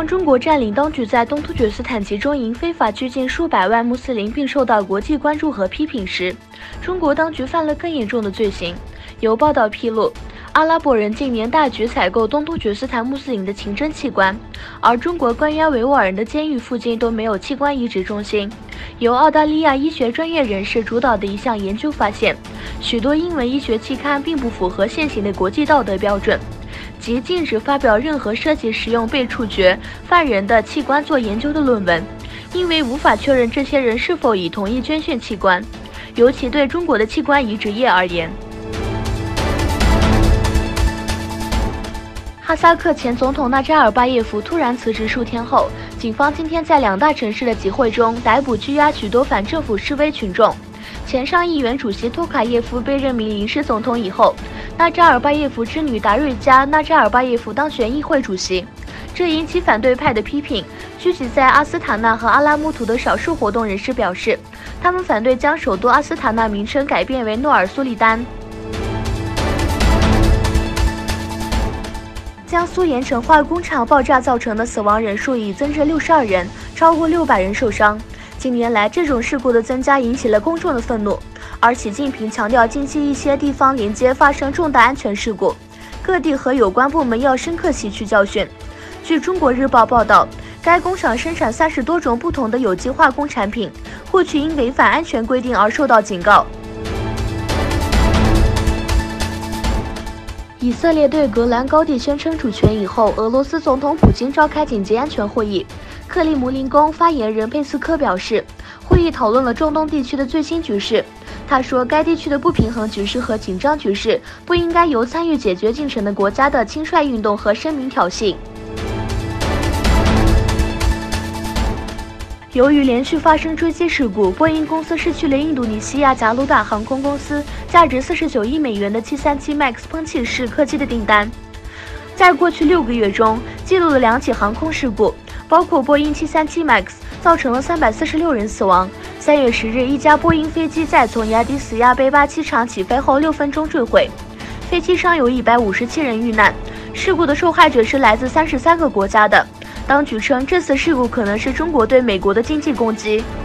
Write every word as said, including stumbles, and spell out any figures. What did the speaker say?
当中国占领当局在东突厥斯坦集中营非法拘禁数百万穆斯林，并受到国际关注和批评时，中国当局犯了更严重的罪行。有报道披露，阿拉伯人近年大举采购东突厥斯坦穆斯林的清真器官，而中国关押维吾尔人的监狱附近都没有器官移植中心。由澳大利亚医学专业人士主导的一项研究发现，许多英文医学期刊并不符合现行的国际道德标准，即禁止发表任何涉及使用被处决犯人的器官做研究的论文，因为无法确认这些人是否已同意捐献器官，尤其对中国的器官移植业而言。哈萨克前总统纳扎尔巴耶夫突然辞职数天后，警方今天在两大城市的集会中逮捕拘押许多反政府示威群众。前上议院主席托卡耶夫被任命临时总统以后，纳扎尔巴耶夫之女达瑞加·纳扎尔巴耶夫当选议会主席，这引起反对派的批评。聚集在阿斯塔纳和阿拉木图的少数活动人士表示，他们反对将首都阿斯塔纳名称改变为诺尔苏利丹。江苏盐城化工厂爆炸造成的死亡人数已增至六十二人，超过六百人受伤。近年来，这种事故的增加引起了公众的愤怒，而习近平强调，近期一些地方连接发生重大安全事故，各地和有关部门要深刻吸取教训。据中国日报报道，该工厂生产三十多种不同的有机化工产品，或许因违反安全规定而受到警告。以色列对格兰高地宣称主权以后，俄罗斯总统普京召开紧急安全会议。克里姆林宫发言人佩斯科表示，会议讨论了中东地区的最新局势。他说，该地区的不平衡局势和紧张局势不应该由参与解决进程的国家的轻率运动和声明挑衅。由于连续发生坠机事故，波音公司失去了印度尼西亚加鲁达航空公司价值四十九亿美元的七三七 MAX 喷气式客机的订单。在过去六个月中，记录了两起航空事故，包括波音七三七 MAX 造成了三百四十六人死亡。三月十日，一架波音飞机在从亚的斯亚贝巴机场起飞后六分钟坠毁，飞机上有一百五十七人遇难。事故的受害者是来自三十三个国家的。当局称，这次事故可能是中国对美国的经济攻击。